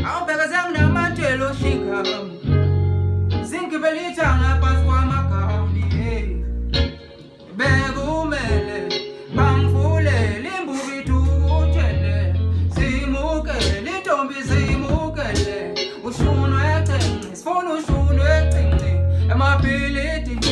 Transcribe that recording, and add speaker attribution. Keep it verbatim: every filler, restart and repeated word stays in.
Speaker 1: awubheka senginamantshelo shingam zingibelithanga phansi kwamagawuni hey bekumele bangifulele imbuki ukutshele simukele intombi simukele ushunwe ecinci sifuna ushunwe ecinci emabhilidi